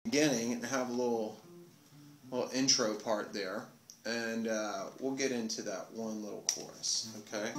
beginning and have a little intro part there, and we'll get into that one little chorus, okay?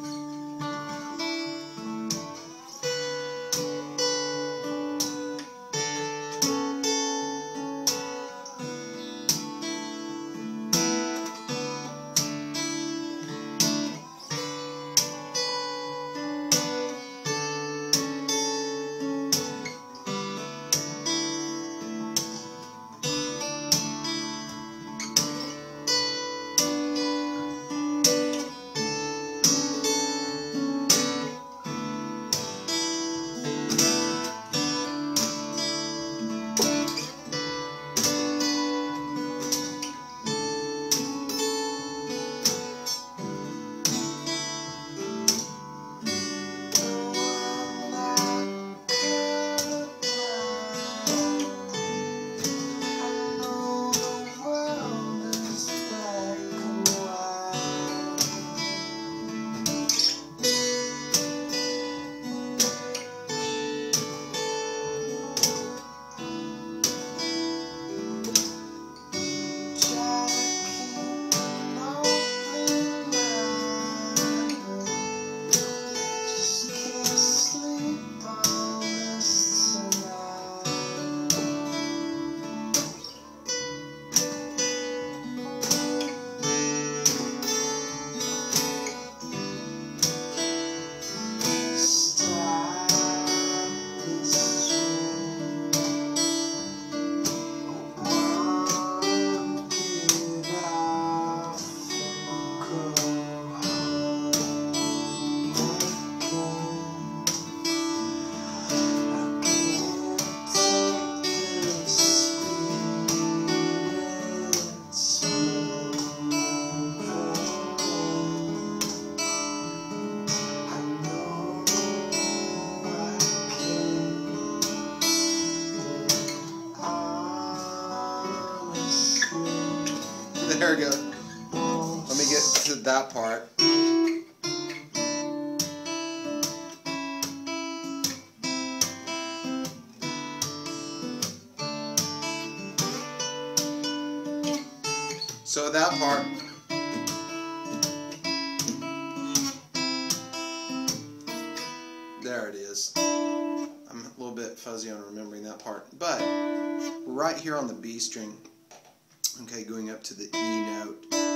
There we go. Let me get to that part. So that part, there it is. I'm a little bit fuzzy on remembering that part, but right here on the B string, okay, going up to the E note,